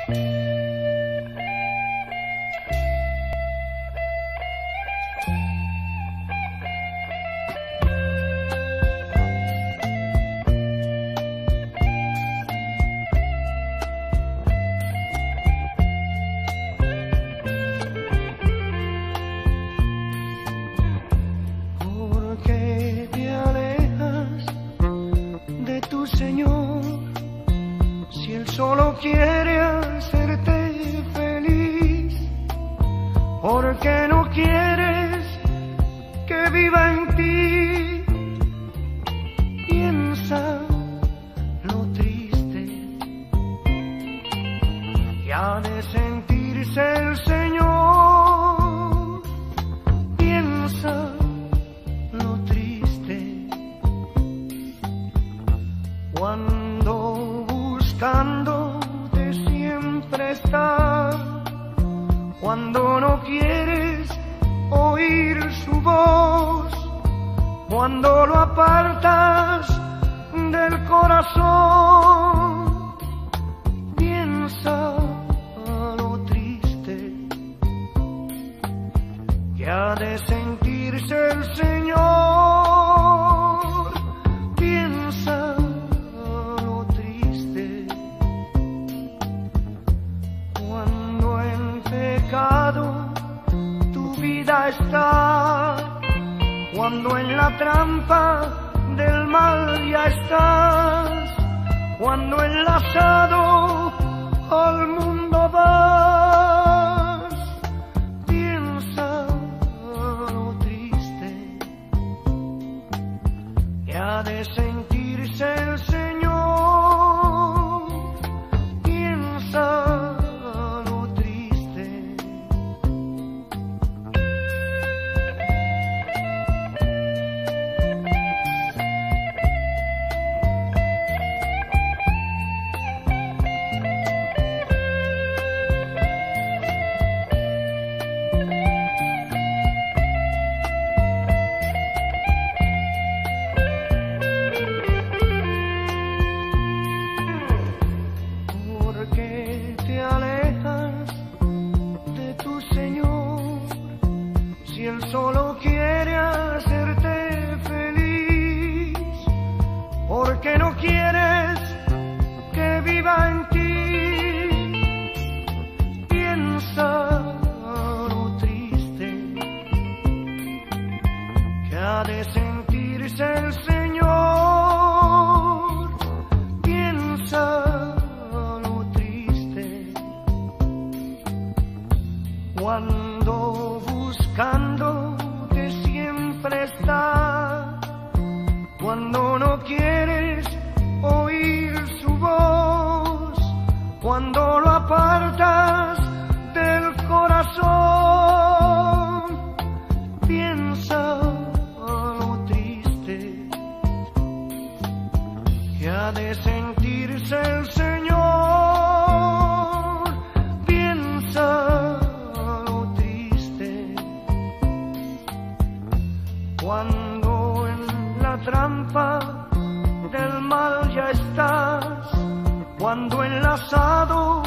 Señor, si Él solo quiere hacerte feliz, ¿por qué no quieres que viva en ti? Piensa lo triste que ha de sentirse el Señor. Piensa lo triste cuando buscándote siempre está, cuando no quieres oír su voz, cuando lo apartas del corazón. Piensa lo triste que ha de sentirse el Señor. Piensa lo triste cuando en pecado tu vida está, cuando en la trampa del mal ya estás, cuando enlazado al mundo vas. Piensa lo triste que ha de sentirse el Señor. Piensa lo triste. Porque te alejas de tu Señor, si Él solo quiere hacerte feliz, porque no quieres que viva en ti. Piensa lo triste que ha de sentirse el Señor. Piensa cuando buscándote siempre está, cuando no quieres oír su voz, cuando lo apartas del corazón. Piensa lo triste que ha de sentirse el Señor. Piensa cuando en la trampa del mal ya estás, cuando enlazado